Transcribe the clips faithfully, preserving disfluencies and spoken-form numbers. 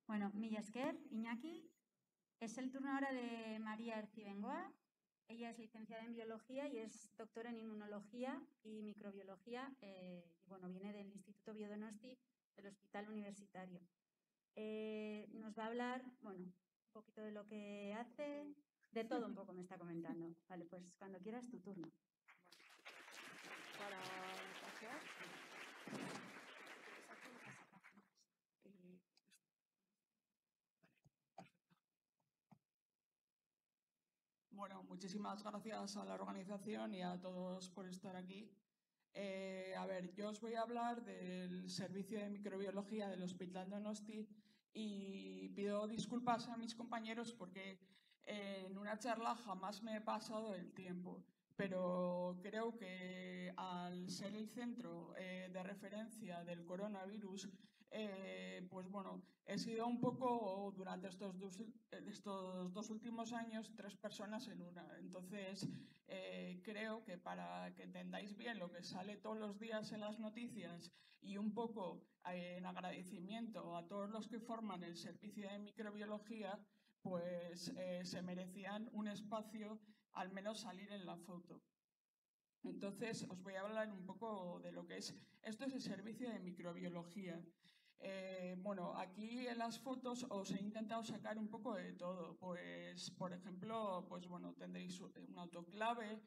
Bueno, mila esker, Iñaki. Es el turno ahora de María Ercibengoa. Ella es licenciada en Biología y es doctora en Inmunología y Microbiología. Eh, y bueno, viene del Instituto Biodonosti del Hospital Universitario. Eh, nos va a hablar, bueno, un poquito de lo que hace, de todo un poco me está comentando. Vale, pues cuando quieras tu turno. Para pasear. Eh, Bueno, muchísimas gracias a la organización y a todos por estar aquí. Eh, a ver, yo os voy a hablar del servicio de microbiología del Hospital Donosti y pido disculpas a mis compañeros porque eh, en una charla jamás me he pasado el tiempo, pero creo que al ser el centro eh, de referencia del coronavirus, eh, pues bueno, he sido un poco durante estos dos, estos dos últimos años tres personas en una. Entonces, eh, creo que para que entendáis bien lo que sale todos los días en las noticias y un poco eh, en agradecimiento a todos los que forman el servicio de microbiología, pues eh, se merecían un espacio, al menos salir en la foto. Entonces, os voy a hablar un poco de lo que es. Esto es el servicio de microbiología. Eh, bueno, aquí en las fotos os he intentado sacar un poco de todo. Pues, por ejemplo, pues bueno, tendréis un autoclave.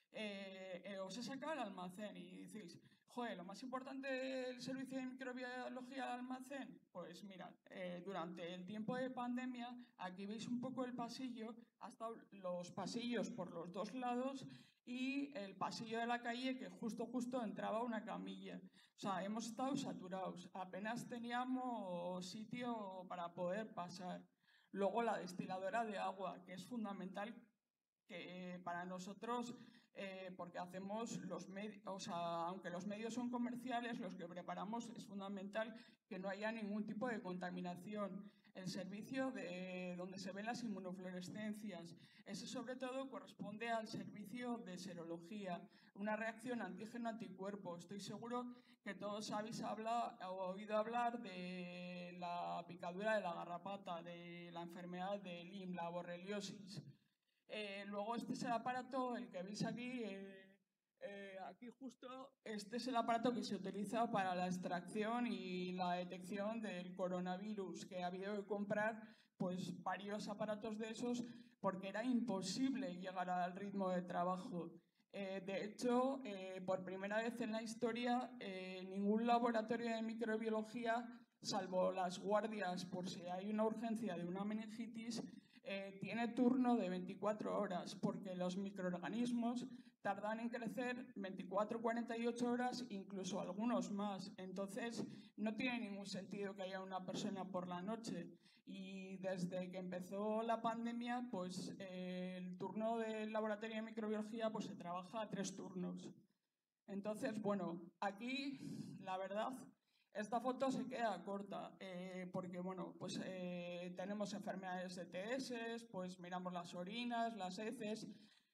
Eh, eh, os he sacado el almacén y decís, joder, lo más importante del servicio de microbiología del almacén. Pues mirad, eh, durante el tiempo de pandemia, aquí veis un poco el pasillo, ha estado los pasillos por los dos lados y el pasillo de la calle que justo justo entraba una camilla. O sea, hemos estado saturados, apenas teníamos sitio para poder pasar. Luego la destiladora de agua, que es fundamental que para nosotros, eh, porque hacemos los medios, o sea, aunque los medios son comerciales, los que preparamos es fundamental que no haya ningún tipo de contaminación. El servicio de donde se ven las inmunofluorescencias, ese sobre todo corresponde al servicio de serología, una reacción antígeno-anticuerpo. Estoy seguro que todos habéis hablado, o oído hablar de la picadura de la garrapata, de la enfermedad de Lyme, la borreliosis. Eh, luego este es el aparato, el que veis aquí, eh, eh, aquí justo, este es el aparato que se utiliza para la extracción y la detección del coronavirus, que ha habido que comprar pues varios aparatos de esos porque era imposible llegar al ritmo de trabajo. Eh, de hecho, eh, por primera vez en la historia, eh, ningún laboratorio de microbiología, salvo las guardias por si hay una urgencia de una meningitis, eh, tiene turno de veinticuatro horas, porque los microorganismos tardan en crecer veinticuatro a cuarenta y ocho horas, incluso algunos más. Entonces, no tiene ningún sentido que haya una persona por la noche. Y desde que empezó la pandemia, pues eh, el turno del laboratorio de microbiología pues, se trabaja a tres turnos. Entonces, bueno, aquí la verdad, esta foto se queda corta eh, porque, bueno, pues eh, tenemos enfermedades de T S, pues miramos las orinas, las heces,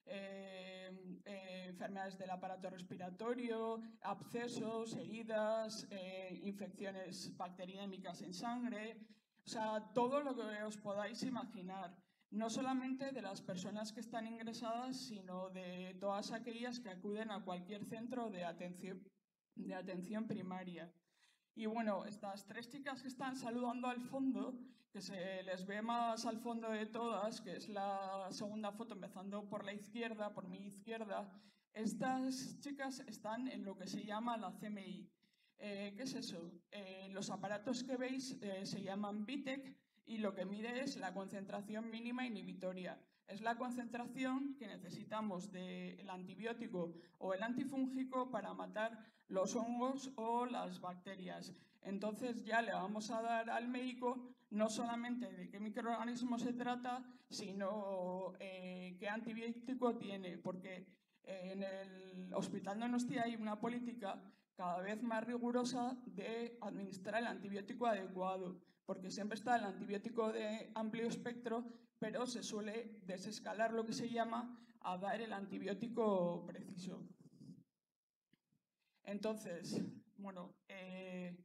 eh, eh, enfermedades del aparato respiratorio, abscesos, heridas, eh, infecciones bacteriémicas en sangre, o sea, todo lo que os podáis imaginar no solamente de las personas que están ingresadas, sino de todas aquellas que acuden a cualquier centro de atención, de atención primaria. Y bueno, estas tres chicas que están saludando al fondo, que se les ve más al fondo de todas, que es la segunda foto empezando por la izquierda, por mi izquierda, estas chicas están en lo que se llama la C M I. Eh, ¿Qué es eso? Eh, los aparatos que veis eh, se llaman VITEC y lo que mide es la concentración mínima inhibitoria. Es la concentración que necesitamos del antibiótico o el antifúngico para matar los hongos o las bacterias. Entonces ya le vamos a dar al médico no solamente de qué microorganismo se trata, sino eh, qué antibiótico tiene, porque en el Hospital Donostia hay una política cada vez más rigurosa de administrar el antibiótico adecuado, porque siempre está el antibiótico de amplio espectro, pero se suele desescalar lo que se llama a dar el antibiótico preciso. Entonces, bueno, eh,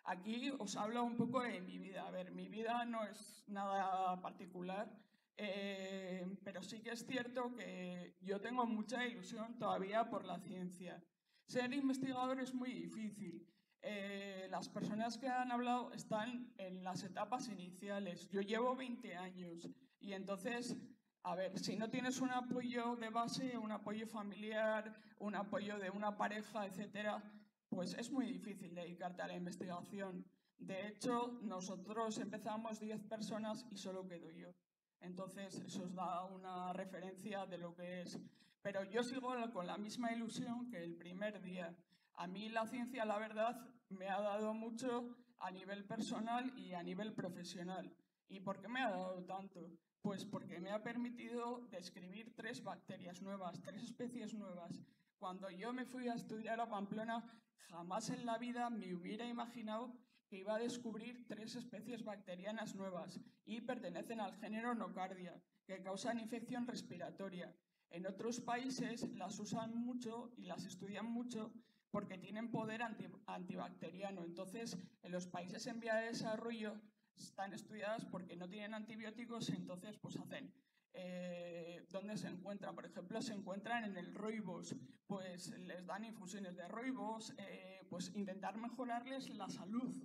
Aquí os hablo un poco de mi vida. A ver, mi vida no es nada particular, eh, pero sí que es cierto que yo tengo mucha ilusión todavía por la ciencia. Ser investigador es muy difícil. Eh, las personas que han hablado están en las etapas iniciales. Yo llevo veinte años y entonces, a ver, si no tienes un apoyo de base, un apoyo familiar, un apoyo de una pareja, etcétera, pues es muy difícil dedicarte a la investigación. De hecho, nosotros empezamos diez personas y solo quedo yo. Entonces, eso os da una referencia de lo que es. Pero yo sigo con la misma ilusión que el primer día. A mí la ciencia, la verdad, me ha dado mucho a nivel personal y a nivel profesional. ¿Y por qué me ha dado tanto? Pues porque me ha permitido describir tres bacterias nuevas, tres especies nuevas. Cuando yo me fui a estudiar a Pamplona, jamás en la vida me hubiera imaginado que iba a descubrir tres especies bacterianas nuevas y pertenecen al género Nocardia, que causan infección respiratoria. En otros países las usan mucho y las estudian mucho porque tienen poder anti, antibacteriano. Entonces, en los países en vía de desarrollo están estudiadas porque no tienen antibióticos, entonces pues hacen eh, ¿dónde se encuentran? Por ejemplo, se encuentran en el rooibos, pues les dan infusiones de rooibos, eh, pues intentar mejorarles la salud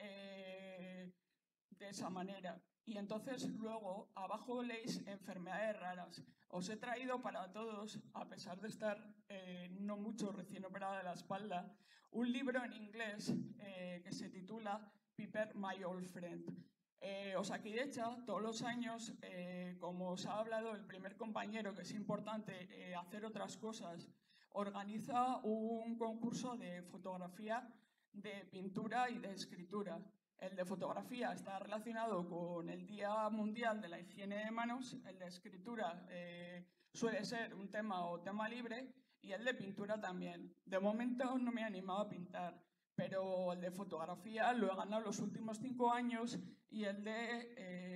eh, de esa manera. Y entonces luego abajo leéis enfermedades raras. Os he traído para todos, a pesar de estar eh, no mucho recién operada de la espalda, un libro en inglés eh, que se titula Piper, My Old Friend. Eh, Osakidetza, todos los años, eh, como os ha hablado el primer compañero, que es importante eh, hacer otras cosas, organiza un concurso de fotografía, de pintura y de escritura. El de fotografía está relacionado con el Día Mundial de la Higiene de Manos, el de escritura eh, suele ser un tema o tema libre y el de pintura también. De momento no me he animado a pintar, pero el de fotografía lo he ganado los últimos cinco años y el de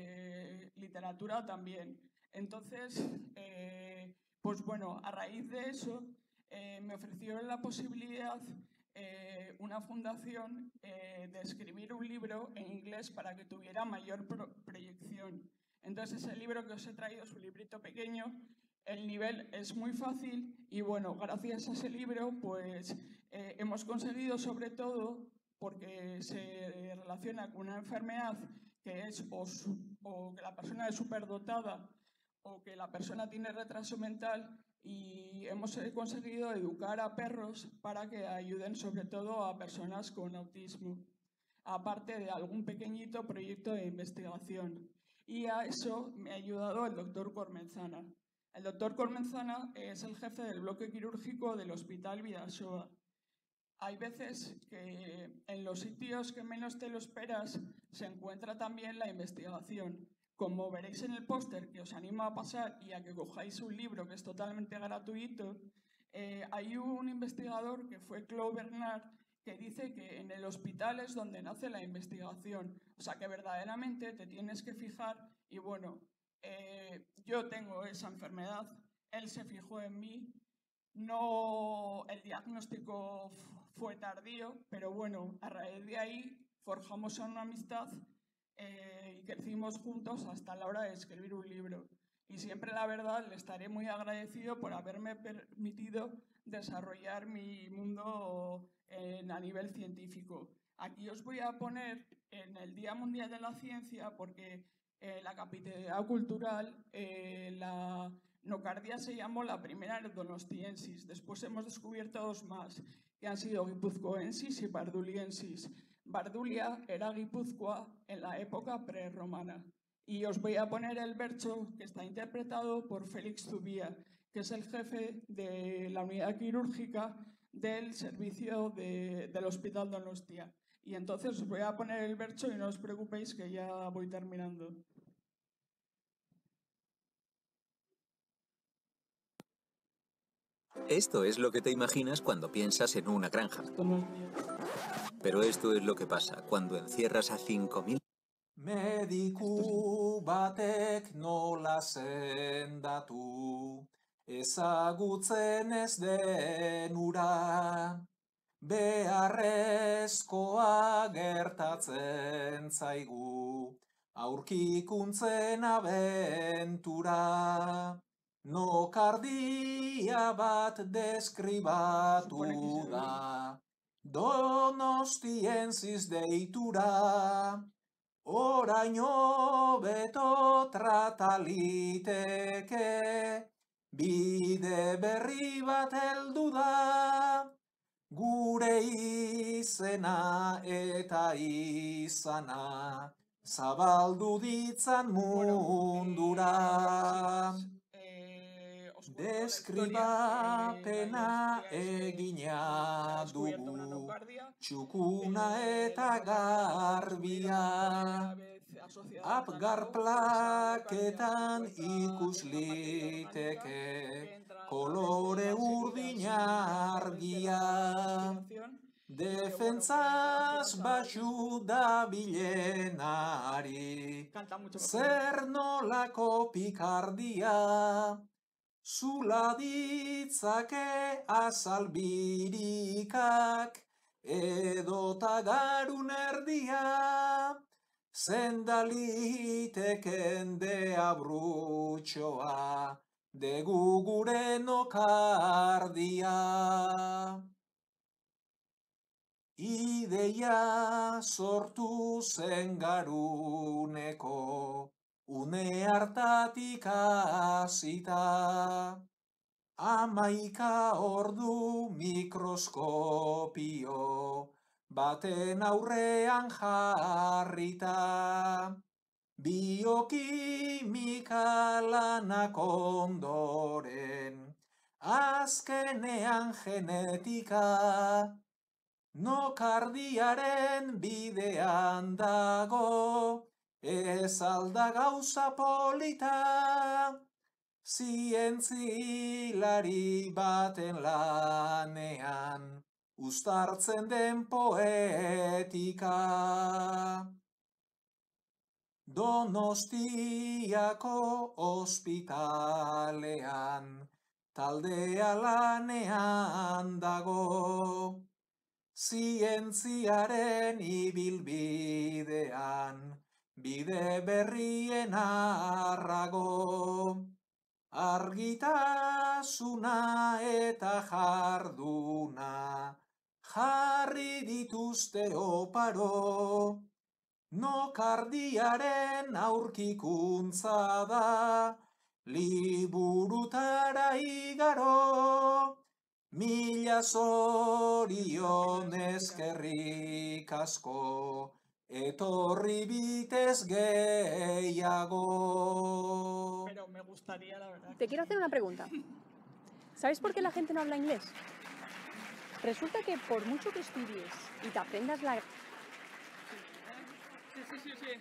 eh, literatura también. Entonces, eh, pues bueno, a raíz de eso eh, me ofrecieron la posibilidad eh, una fundación eh, de escribir un libro en inglés para que tuviera mayor pro proyección. Entonces, ese libro que os he traído es un librito pequeño, el nivel es muy fácil y bueno, gracias a ese libro pues eh, hemos conseguido sobre todo, porque se relaciona con una enfermedad que es o, su, o que la persona es superdotada o que la persona tiene retraso mental, y hemos conseguido educar a perros para que ayuden sobre todo a personas con autismo, aparte de algún pequeñito proyecto de investigación. Y a eso me ha ayudado el doctor Cormenzana. El doctor Cormenzana es el jefe del bloque quirúrgico del Hospital Bidasoa. Hay veces que en los sitios que menos te lo esperas se encuentra también la investigación. Como veréis en el póster, que os animo a pasar y a que cojáis un libro que es totalmente gratuito, eh, hay un investigador que fue Claude Bernard que dice que en el hospital es donde nace la investigación. O sea que verdaderamente te tienes que fijar y bueno, eh, yo tengo esa enfermedad, él se fijó en mí, no, el diagnóstico fue tardío, pero bueno, a raíz de ahí forjamos una amistad eh, y crecimos juntos hasta la hora de escribir un libro. Y siempre, la verdad, le estaré muy agradecido por haberme permitido desarrollar mi mundo en, a nivel científico. Aquí os voy a poner en el Día Mundial de la Ciencia, porque eh, la capitalidad cultural, eh, la Nocardia se llamó la primera Donostiensis. Después hemos descubierto dos más, que han sido Guipuzcoensis y Barduliensis. Bardulia era Guipúzcoa en la época prerromana. Y os voy a poner el verso que está interpretado por Félix Zubía, que es el jefe de la unidad quirúrgica del servicio de, del Hospital Donostia. Y entonces os voy a poner el verso y no os preocupéis que ya voy terminando. Esto es lo que te imaginas cuando piensas en una granja. Pero esto es lo que pasa cuando encierras a cinco mil... Mediku batek nola sendatu, ezagutzen ez den ura. beharrezkoa gertatzen zaigu, aurkikuntzen abentura. Nokardia bat deskribatu da, Donostienziz deitura, oraino beto trataliteke, bide berri bat heldu da, gure izena eta izana, zabaldu ditzan mundura. Deskribapena egina dugu, txukuna eta garbia, Apgar plaketan ikus liteke, kolore urdina argia. Defentzaz baxu da bilenari, zer nolako pikardia, zula ditzake azalbirikak, edota garun erdia, zendaliteken de abrutxoa, degu gure nokardia. Ideia sortu zen garuneko, une hartatik hasita, hamaika ordu mikroskopio, baten aurrean jarrita, biokimika lanak ondoren, azkenean genetika, nokardiaren bidean dago, ez alda gauza polita, zientzilari baten lanean, uztartzen den poetika. Donostiako ospitalean, taldea lanean dago, zientziaren ibilbidean, bide berrien arrago, argitasuna eta jarduna, jarri dituzte oparo, nokardiaren aurkikuntza da, liburutara igaro, mila zorion eskerrik asko, etorri bitez gehiago. Pero me gustaría, la verdad. Te quiero hacer una pregunta. ¿Sabes por qué la gente no habla inglés? Resulta que por mucho que estudies y te aprendas la... Sí, sí, sí, sí.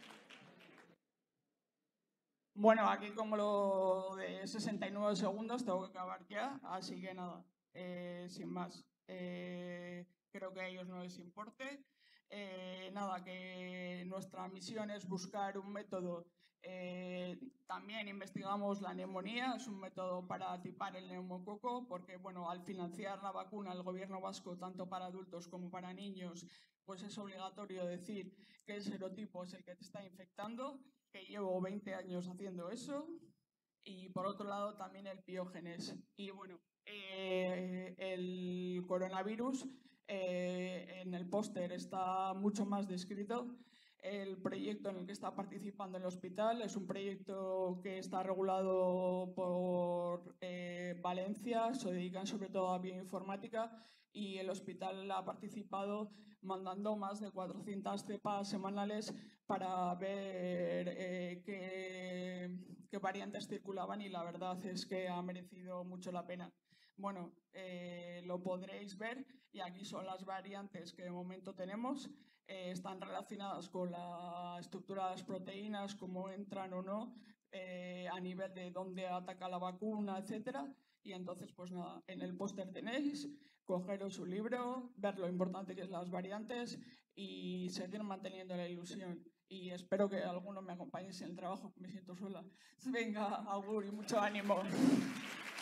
Bueno, aquí como lo de sesenta y nueve segundos tengo que acabar ya, así que nada, eh, sin más. Eh, creo que a ellos no les importe. Eh, nada, que nuestra misión es buscar un método. Eh, también investigamos la neumonía, es un método para tipar el neumococo, porque bueno, al financiar la vacuna el gobierno vasco, tanto para adultos como para niños, pues es obligatorio decir que el serotipo es el que te está infectando, que llevo veinte años haciendo eso, y por otro lado también el piógenes. Y bueno, eh, el coronavirus eh, en el póster está mucho más descrito. El proyecto en el que está participando el hospital es un proyecto que está regulado por eh, Valencia, se dedican sobre todo a bioinformática, y el hospital ha participado mandando más de cuatrocientas cepas semanales para ver eh, qué, qué variantes circulaban, y la verdad es que ha merecido mucho la pena. Bueno, eh, lo podréis ver, y aquí son las variantes que de momento tenemos. Eh, están relacionadas con la estructura de las proteínas, cómo entran o no, eh, a nivel de dónde ataca la vacuna, etcétera. Y entonces, pues nada, en el póster tenéis, cogeros un libro, ver lo importante que es las variantes y seguir manteniendo la ilusión. Y espero que alguno me acompañe en el trabajo, que me siento sola. Venga, augur y mucho ánimo.